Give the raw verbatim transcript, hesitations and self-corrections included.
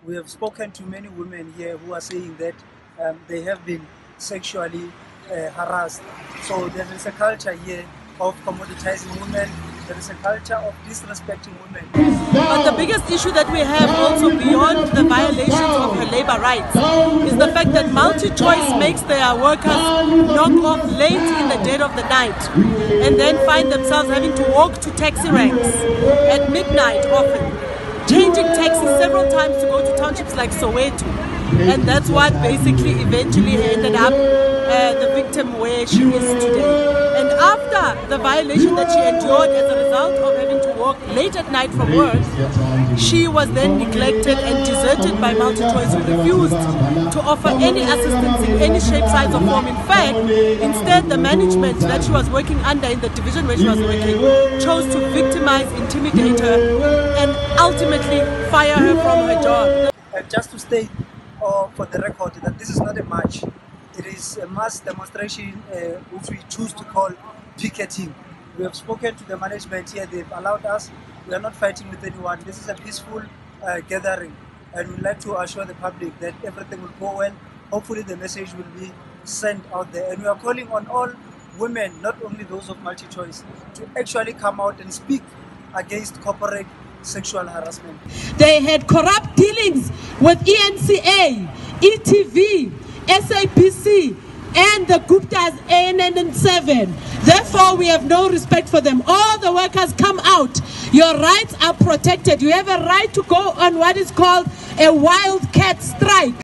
We have spoken to many women here who are saying that um, they have been sexually uh, harassed. So there is a culture here of commoditizing women. There is a culture of disrespecting women. But the biggest issue that we have also beyond the violations of her labor rights is the fact that MultiChoice makes their workers knock off late in the dead of the night and then find themselves having to walk to taxi ranks at midnight often, changing taxis several times to go to townships like Soweto. And that's what basically eventually ended up uh, the victim where she is today. And after the violation that she endured as a result of having to walk late at night from work, she was then neglected and deserted by MultiChoice, who refused to offer any assistance in any shape, size or form. In fact, instead the management that she was working under in the division where she was working chose to victimize, intimidate her and ultimately fire her from her job. And just to state uh, for the record that this is not a march. It is a mass demonstration uh, which we choose to call picketing. We have spoken to the management here. They've allowed us. We are not fighting with anyone. This is a peaceful uh, gathering, and we'd like to assure the public that everything will go well. Hopefully the message will be sent out there. And we are calling on all women, not only those of MultiChoice, to actually come out and speak against corporate sexual harassment. They had corrupt dealings with E N C A, E T V, S A B C, and the Guptas A N N seven. Therefore, we have no respect for them. All the workers come out. Your rights are protected. You have a right to go on what is called a wildcat strike.